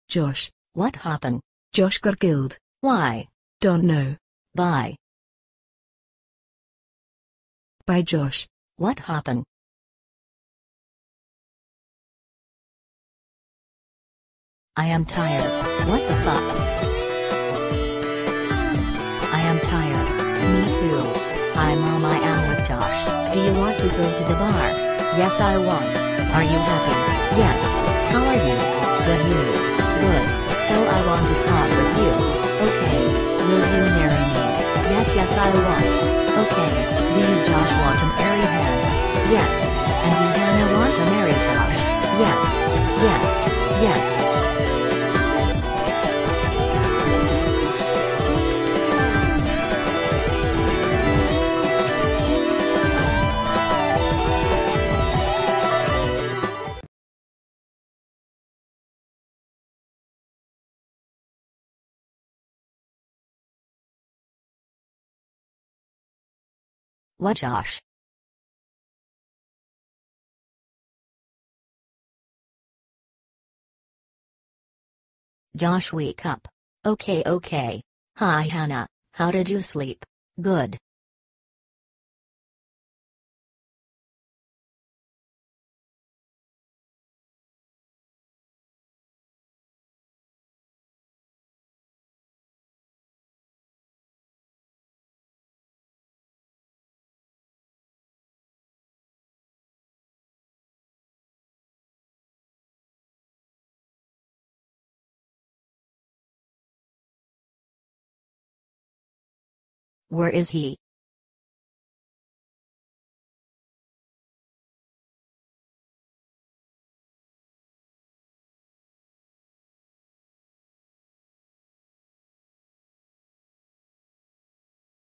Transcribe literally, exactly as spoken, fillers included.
Josh. What happened? Josh got killed. Why? Don't know. Bye. Bye Josh. What happened? I am tired. What the fuck? I am tired. Me too. Hi mom, I am with Josh. Do you want to go to the bar? Yes I want. Are you happy? Yes. How are you? Good you. Good. So I want to talk with you. Okay. Will you marry me? Yes yes I want. Okay. Do you Josh want to marry Hannah? Yes. And you Hannah want to marry Josh? Yes. Yes. Yes. What Josh? Josh wake up. Okay okay. Hi Hannah, how did you sleep? Good. Where is he?